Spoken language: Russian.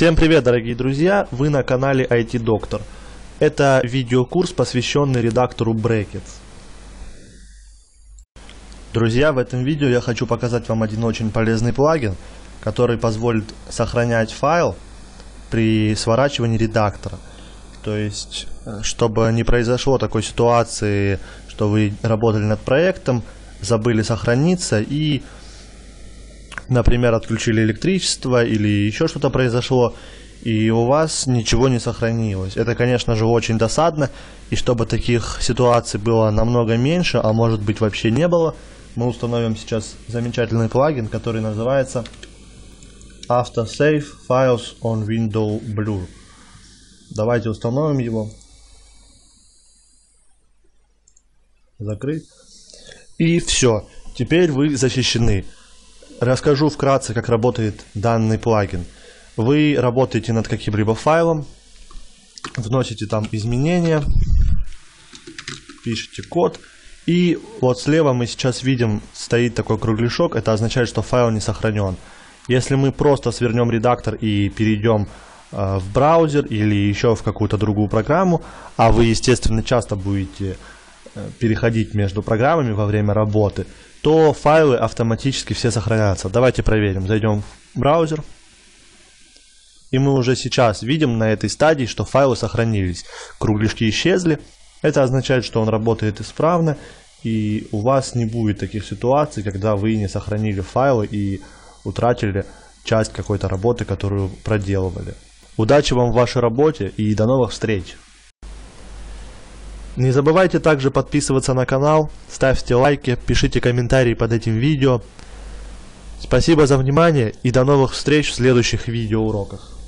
Всем привет, дорогие друзья! Вы на канале IT Доктор. Это видеокурс, посвященный редактору Brackets. Друзья, в этом видео я хочу показать вам один очень полезный плагин, который позволит сохранять файл при сворачивании редактора. То есть, чтобы не произошло такой ситуации, что вы работали над проектом, забыли сохраниться и, например, отключили электричество или еще что-то произошло, и у вас ничего не сохранилось. Это, конечно же, очень досадно, и чтобы таких ситуаций было намного меньше, а может быть вообще не было, мы установим сейчас замечательный плагин, который называется Autosave Files on Window Blur. Давайте установим его. Закрыть. И все. Теперь вы защищены. Расскажу вкратце, как работает данный плагин. Вы работаете над каким-либо файлом, вносите там изменения, пишите код, и вот слева мы сейчас видим, стоит такой кругляшок, это означает, что файл не сохранен. Если мы просто свернем редактор и перейдем в браузер или еще в какую-то другую программу, а вы, естественно, часто будете переходить между программами во время работы, то файлы автоматически все сохранятся. Давайте проверим. Зайдем в браузер. И мы уже сейчас видим на этой стадии, что файлы сохранились. Кругляшки исчезли. Это означает, что он работает исправно, и у вас не будет таких ситуаций, когда вы не сохранили файлы и утратили часть какой-то работы, которую проделывали. Удачи вам в вашей работе и до новых встреч! Не забывайте также подписываться на канал, ставьте лайки, пишите комментарии под этим видео. Спасибо за внимание и до новых встреч в следующих видеоуроках.